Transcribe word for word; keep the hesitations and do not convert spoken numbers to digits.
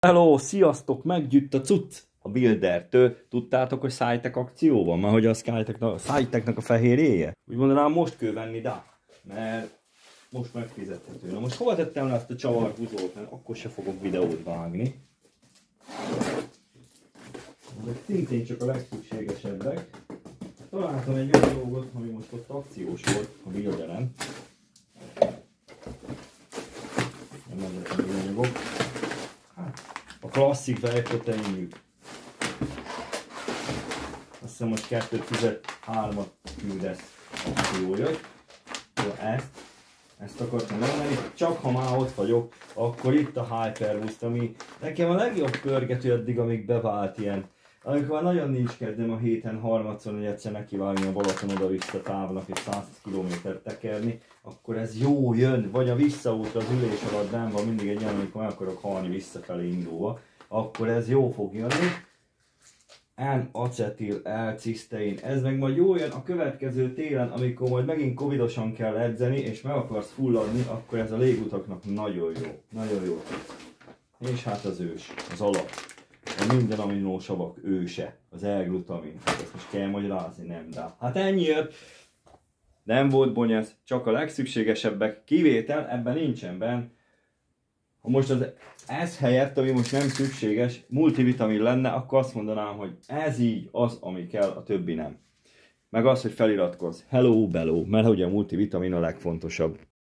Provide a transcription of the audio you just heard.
Hello, sziasztok, meggyűjt a cucc a Buildertől. Tudtátok, hogy Cytec akció van? Már hogy a Cytecnek a fehérjéje? Úgy mondanám, most kell venni, de mert most megfizethető. Na most hova tettem le ezt a csavarhúzót, mert akkor se fogok videót vágni. Ezek szintén csak a legszükségesebbek. Találtam egy olyan dolgot, ami most ott akciós volt a Builderen. Nem ezek az anyagok. A klasszik vejproteinjük. Azt hiszem, hogy kettő tizenhármat küldesz akció jött. Ezt, ezt akartam mondani, csak ha már ott vagyok, akkor itt a Hyperboost, ami nekem a legjobb pörgető addig, amíg bevált ilyen. Amikor nagyon nincs kedvem a héten harmadszor, hogy egyszer nekivágni a Balaton oda-vissza távnak és száz kilométert tekerni, akkor ez jó jön, vagy a visszaút az ülés alatt nem van, mindig egy olyan, amikor meg akarok halni visszafelé indulva, akkor ez jó fog jönni. N-acetil L-cisztein, ez meg majd jó jön a következő télen, amikor majd megint covidosan kell edzeni, és meg akarsz fulladni, akkor ez a légutaknak nagyon jó, nagyon jó. És hát az ős, az alap. A minden aminósavak őse, az L-glutamin. Ezt most kell magyarázni, nem dá. Hát ennyi jött. Nem volt bonyolult, csak a legszükségesebbek. Kivétel, ebben nincsen benne. Ha most az ez helyett, ami most nem szükséges, multivitamin lenne, akkor azt mondanám, hogy ez így az, ami kell, a többi nem. Meg az, hogy feliratkozz. Hello, bello, mert ugye a multivitamin a legfontosabb.